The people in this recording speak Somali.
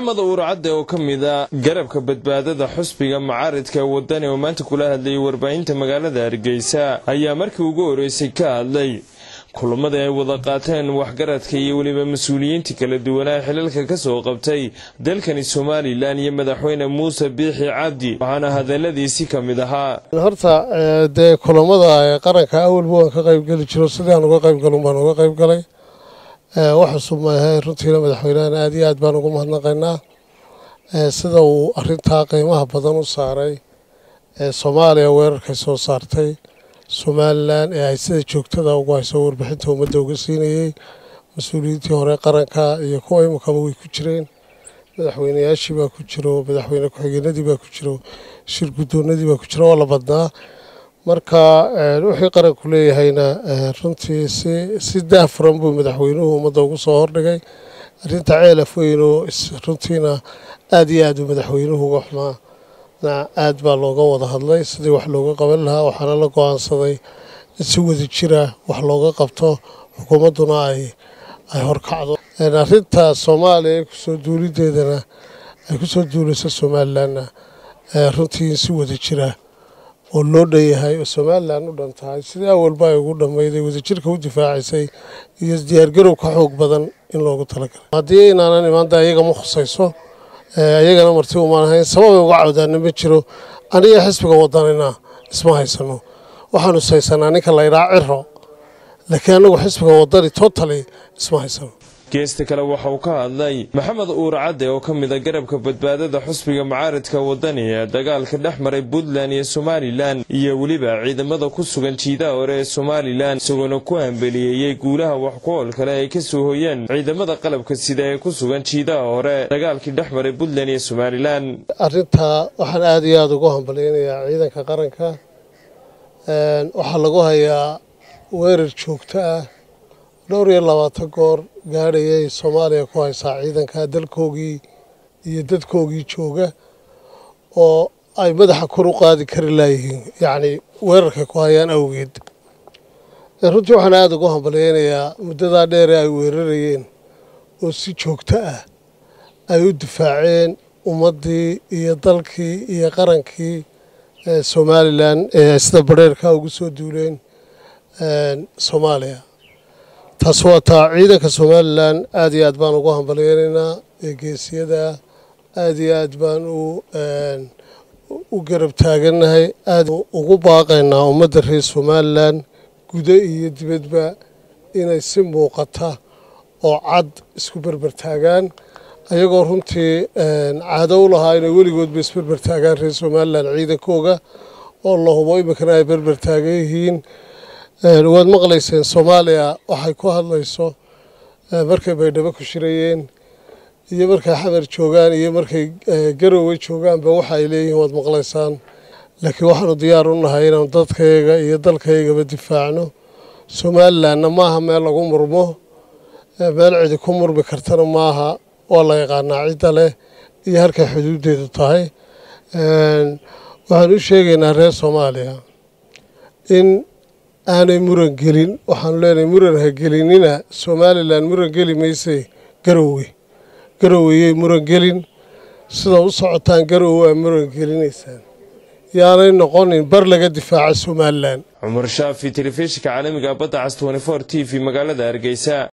محمد أورعد oo kamida garabka badbaadada xusbiga macaaridka wadani oo maanta kula hadlay warbaahinta magaalada Hargeysa ayaa markii ugu horeysay ka hadlay kulamada ay wada qaateen waxgaradka iyo waliba mas'uuliyiinta kala duwan ee xilalka ka soo qabtay dalkani Soomaaliland iyo madaxweyne Muuse Biixi Cabdi waxaana hadaladiisi kamid ahaa horta de kulamada qaranka awal buu ka qayb gali jiro sidaan uga qayb galon baan uga qayb galay waxa sumahay runtii madaxweynaha aad iyo aad baan ugu mahadnaqaynaa sida uu arinta qiimaha badan u saaray Soomaaliya weerarka soo saartay Somaliland ay sida joogtada ugu hayso warbixinta ummadda uga siinayay mas'uuliyiintii hore qaranka iyo kuwa imika way ku jireen madaxweynayaashii baa ku jiro madaxweyne ku-xigeenadii baa ku jiro shir guddoonadii baa ku jiro oo la badnaa marka wixii qaranku leeyahayna runtii si daafran buu madaxweynuhu ummadda ugu soo hordhigay arinta ceelaf weyn oo runtiina aad iyo aad madaxweynuhu uga xumaa aad baa looga wada hadlay sidii wax looga qaban lahaa waxaana la go'aansaday in si wada jira wax looga qabto xukuumadduna ay horkacdo arinta Soomaaliya ku soo duulideedana ay ku soo duulayso Somalilandna runtii si wada jira oo loo dhayahay oo Somaliland u dhantahay sidii awalba ay ugu dhameeyay wada jirka u difaacisay iyo diyaar garow ka xoog badan in loogu talagalay haddii inaanan imaanta ayaga ma khusayso ayagana martii uma ahayn sabab uga cawdaan ma jiro aniga xisbiga wadanina isma haysano waxaanu saysanaa ninka la yiraahdo Ciro laakiin anagu xisbiga wadani totally isma haysano geesta kale waxa uu ka hadlay Maxamed Uurcad oo kamida garabka badbaadada xusbiga macaaridka wadani ee dagaalka dhexmaray Puntland iyo Somaliland iyo waliba ciidamada ku sugan jiidaha hore ee Somaliland isagoo ku hambeliyay guulaha wax ku ool kale ay ka soo hooyeen ciidamada qalabka sida ee ku sugan jiidaha hore dagaalka dhexmaray Puntland iyo Somaliland arinta waxaan aad iyo aad ugu hambelinayaa ciidanka qaranka waxa lagu hayaa weerar joogto ah dhowr iyo 20 goor gaadhayay Soomaaliya ku haysaa ciidanka dalkoogii iyo dadkoogii jooga oo ay madaxa kor u qaadi kari laayeen yaani weerarka ku hayaan awgeed runtii waxaan aad ugu hambaleynayaa muddada dheer ay weerarayeen oo si joogto ah ay u difaaceen ummadii iyo dalkii iyo qarankii Somaliland sida bareerka ugu soo duuleen Soomaaliya taswata ciidanka Somaliland aad iyo aad baan ugu hambaleynaynaa geesiyada aad iyo aad baan u garab taaganahay aad ugu baaqaynaa ummadda reer Somaliland gudaha iyo dibadba inay si muuqata oo cad isku barbar taagaan ayagoo runtii caado u lahaa inay weligood isbarbar taagaan reer Somaliland ciidankooga oo la hubo imikana ay barbar taagan yihiin waad maqlayseen Soomaaliya waxay ku hadlayso markay baydhabo ku shirayeen iyo markay xamar joogaan iyo markay garowe joogaanba waxa ay leeyihiin waad maqlaysaan laakiin waxaanu diyaar u nahay inaan dadkayga iyo dalkaygaba difaacno Somalilandna maaha meel lagu murmo meel cidi ku murmi kartana maaha waa la yaqaanaa cidda leh iyo halkay xuduudeedu tahay waxaan u sheegaynaa reer Soomaaliya in aanay muran gelin waxaan leenahay muran ha gelinina Somaliland muran geli maysay garowe muran gelin sida u socotaan garowe muran gelinaysaan yaanay noqonin bar laga difaaca Somaliland Umar Shaafi telefishinka caalamiga badda 24 TV magaalada Hargeysa